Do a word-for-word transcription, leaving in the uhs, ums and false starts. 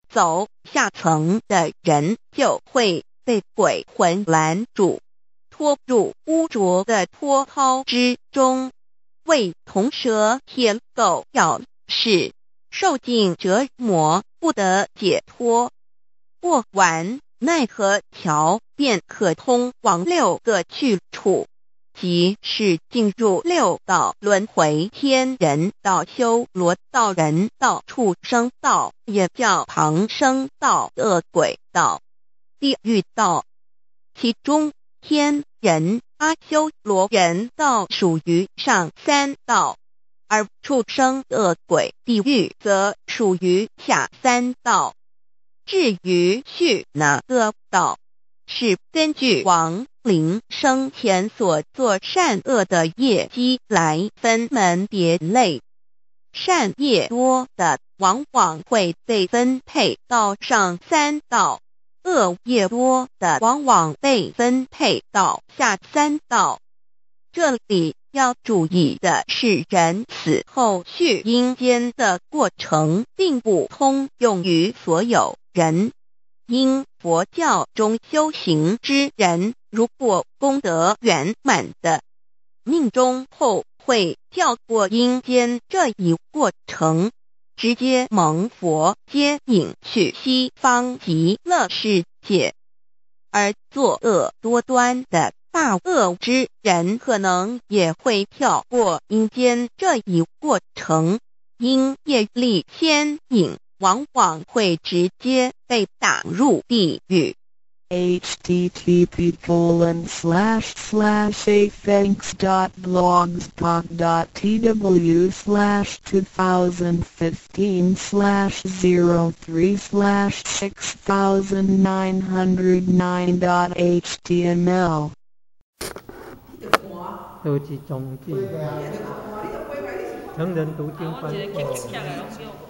走下层的人就会被鬼魂拦住，拖入污浊的波涛之中，为铜蛇铁狗咬，使受尽折磨，不得解脱。过完奈何桥便可通往六个去处，即是进入六道轮回：天人道、修罗道、人道、畜生道，也叫旁生道、恶鬼道、地狱道。其中天人、阿修罗人道属于上三道，而畜生、恶鬼、地狱则属于下三道。至于去哪个道，是根据亡灵生前所做善恶的业绩来分门别类。善业多的往往会被分配到上三道，恶业多的往往被分配到下三道。这里要注意的是，人死后去阴间的过程并不通用于所有人。因佛教中修行之人，如果功德圆满的，命中后会跳过阴间这一过程，直接蒙佛接引去西方极乐世界。而作恶多端的大恶之人，可能也会跳过阴间这一过程，因业力牵引，往往会直接被打入地狱。 http colon slash slash athanks dot blogspot dot tw slash two thousand fifteen slash zero three slash six thousand nine hundred nine dot html 都是中经，成人读经班。